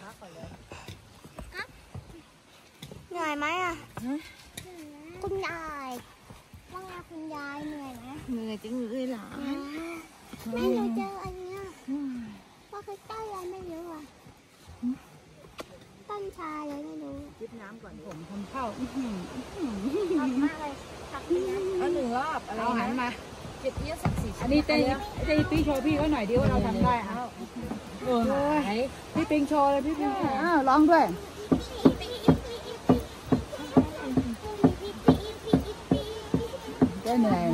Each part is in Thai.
เหนื่อยไหมอ่ะคุณยายว่าไงคุณยายเหนื่อยไหมเหนื่อยจริงเลยเหรอไม่รู้เจออันเนี้ยว่าคือต้นอะไรไม่รู้อ่ะต้นชาเลยไม่รู้จิบน้ำก่อนผมทำข้าวชอบมากเลยทักพี่เอาหนึ่งรอบเอาหันมาเก็บเยอะสัก4 อันนี้เต้พี่โชว์พี่ก็หน่อยดิว่าเราทำได้อ่ะพี่ปิงโชว์เลยพี่ปิงร้องด้วยเหนื่อย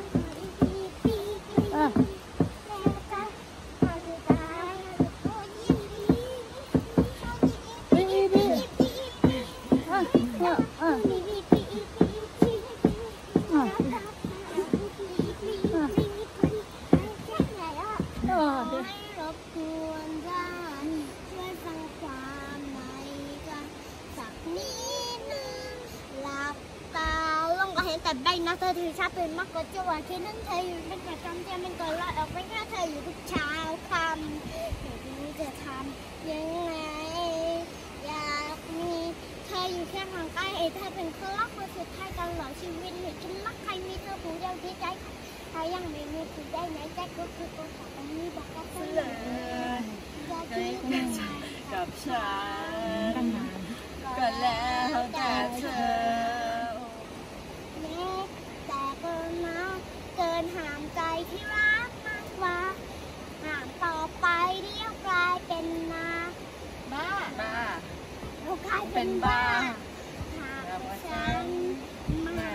แต่ได้นะเธอถือชาเป็นมากกว่าจังหวะที่นั่นเธออยู่เป็นประจำเธอเป็นก่อนลอยออกไปแค่เธออยู่ทุกเช้าคำเดี๋ยวนี้จะทำยังไงอยากมีเธออยู่แค่ห่างไกลเธอเป็นคนรักคนสุดท้ายตลอดชีวิตเนี่ยฉันรักใครมีเธอผู้เดียวที่ใจใครยังไม่มีผู้ใดในใจก็คือตัวของตรงนี้บอกกับเธอเลยอยากที่กับฉันก็แล้วแต่เธอแต่ก็นะเกินห่างใจที่รักมากกว่าห่างต่อไปเดี๋ยวกลายเป็นบ้าเรากลายเป็นบ้าหากฉันมา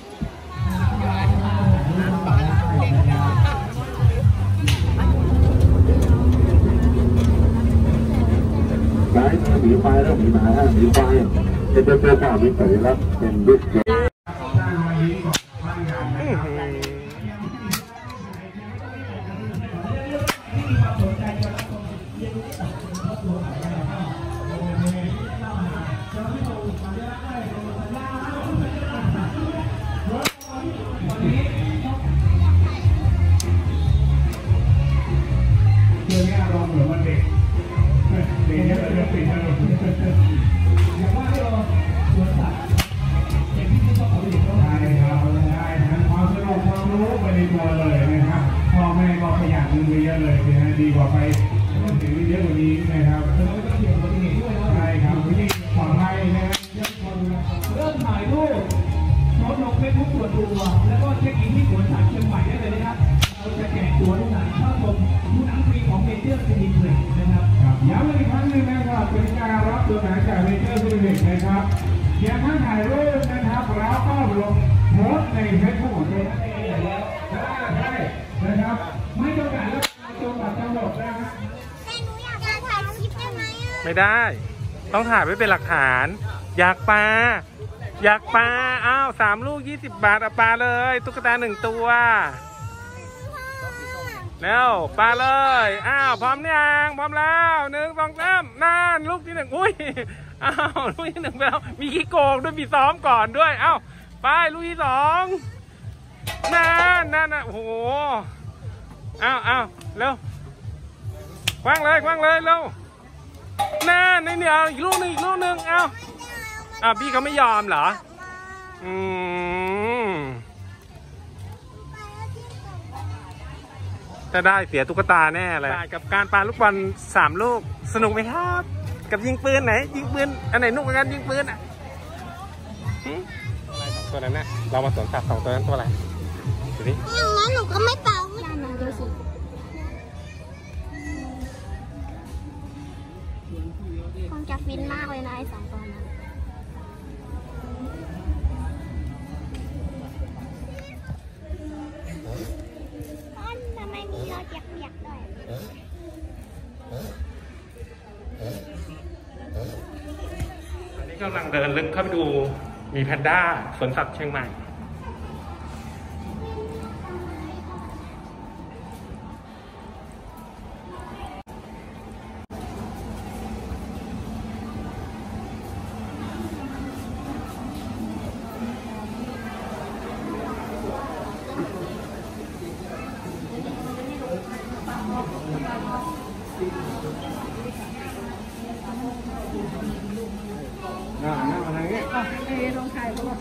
สายหมีไฟแล้วหมีหมาหมีไฟจะเป็นตัวต่อมีสัญลักษณ์เป็นรูปดีกว่าไปต้องถึงเยอะกว่านี้นะครับแล้วก็เกี่ยวกับอุบัติเหตุด้วยใช่ครับที่ปลอดภัยนะครับเริ่มถ่ายรูปโพสต์ลงเฟซบุ๊กส่วนตัวแล้วก็เช็คอินที่สวนสัตว์เชียงใหม่ได้เลยนะครับเราจะแจกตั๋วดูหนังเข้าชมดูหนังฟรีของเมเจอร์ซีนิเพล็กนะครับย้ำอีกครั้งหนึ่งนะครับเป็นการรับตัวหนังจากเมเจอร์ซีนิเพล็กนะครับเพียงแค่ถ่ายรูปนะครับแล้วก็ลงโพสต์ในเฟซบุ๊กของตัวเองแล้วได้นะครับไม่จำกัดแล้วไม่ได้ต้องถ่ายไว้เป็นหลักฐานอยากปลาอ้าว3 ลูก20 บาทเอาปลาเลยตุ๊กตา1 ตัวแล้วปลาเลยอ้าวพร้อมยังพร้อมแล้ว1 2 3นั่นลูกที่1อุ้ยอ้าวลูกที่1ไปแล้วมีขี้โกงด้วยมีซ้อมก่อนด้วยอ้าวไปลูกที่2นั่นโอ้โหอ้าวเร็วคว้างเลยเร็วน่าในเนี่ยอีกลูกหนึ่งเอาพี่เขาไม่ยอมเหรอถ้าได้เสียตุ๊กตาแน่เลยกับการปาลูกบอล3 ลูกสนุกไหมครับกับยิงปืนไหนยิงปืนอันไหนนุกกว่ากันยิงปืนอ่ะตัวนั้นนะเรามาสวนสัตว์2 ตัวนั้นตัวอะไรดูดิอย่างนั้นหนูก็ไม่เป่าดูสิคงจะฟินมากเลยนะไอ้2 ตัวนั้นทำไมมีรอยเปียกๆด้วยอันนี้กำลังเดินลึกเข้าไปดูมีแพนด้าสวนสัตว์เชียงใหม่ลองถ่ายเขาบอก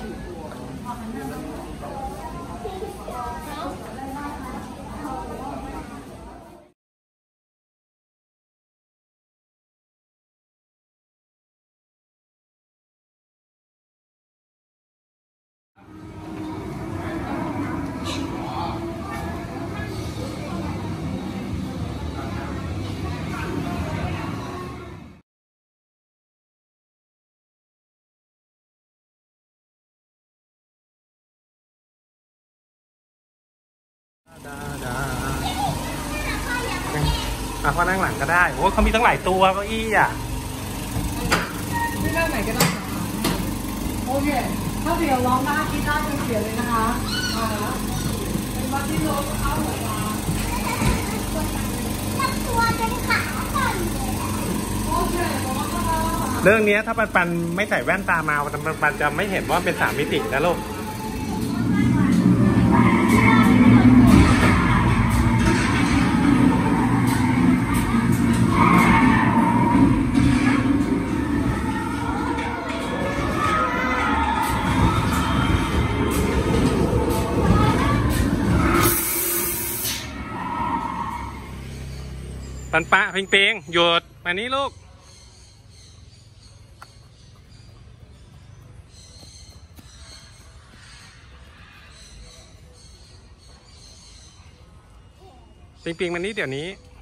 พ่อนั่งหลังก็ได้โอ้เขามีตั้งหลายตัวเก้าอี้อ่ะที่นั่งไหนก็ได้โอเคถ้าเดี๋ยวร้องได้กีตาร์จะเสียเลยนะคะมาแล้วเป็นบัตตี้โรสเข้าหัวมาตัวเป็นขาสั่นโอเคเรื่องนี้ถ้าปันไม่ใส่แว่นตามาปันจะไม่เห็นว่าเป็น3 มิตินะลูกปันปะเพ่งหยุดมานี้ลูกปิงมานี้เดี๋ยวนี้